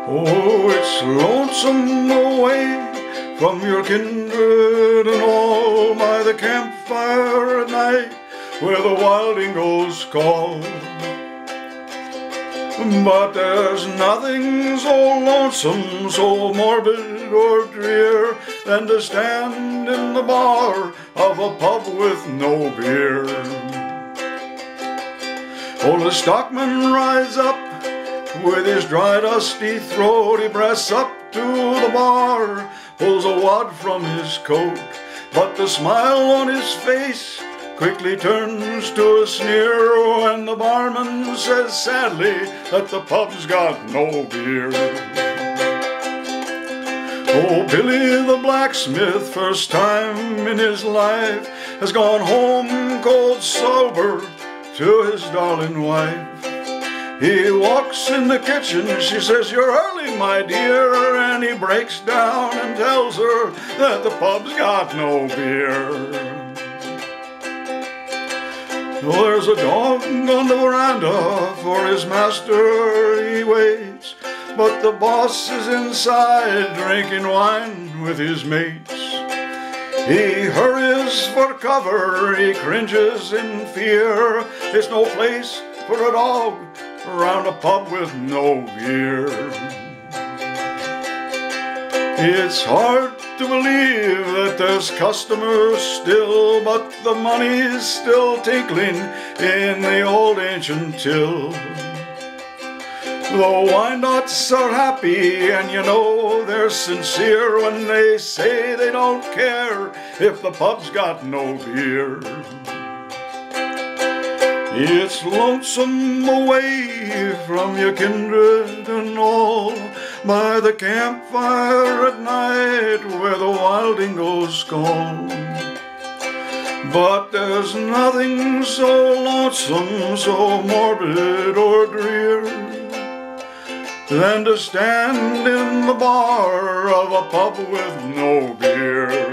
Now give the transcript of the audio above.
Oh, it's lonesome away from your kindred and all by the campfire at night where the wildingos call. But there's nothing so lonesome, so morbid or drear than to stand in the bar of a pub with no beer. Oh, the stockman rides up with his dry dusty throat. He breasts up to the bar, pulls a wad from his coat, but the smile on his face quickly turns to a sneer when the barman says sadly that the pub's got no beer. Oh, Billy the blacksmith, first time in his life, has gone home cold sober to his darling wife. He walks in the kitchen, she says, "You're early, my dear," and he breaks down and tells her that the pub's got no beer. Well, there's a dog on the veranda, for his master he waits, but the boss is inside drinking wine with his mates. He hurries for cover, he cringes in fear. It's no place for a dog around a pub with no beer. It's hard to believe that there's customers still, but the money's still tinkling in the old ancient till. The Wyandots are happy, and you know they're sincere when they say they don't care if the pub's got no beer. It's lonesome away from your kindred and all by the campfire at night where the wildingos call. But there's nothing so lonesome, so morbid or drear than to stand in the bar of a pub with no beer.